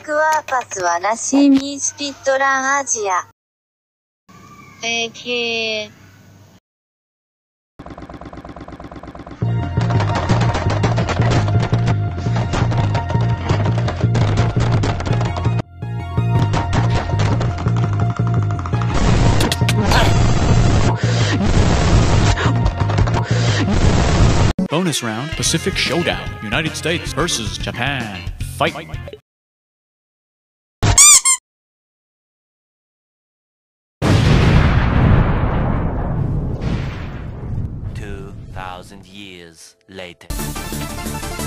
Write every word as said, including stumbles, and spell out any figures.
クワーパスはなしミースピットランアジア。エーケー Bonus round, Pacific Showdown, United States versus Japan. Fight! Two thousand years later.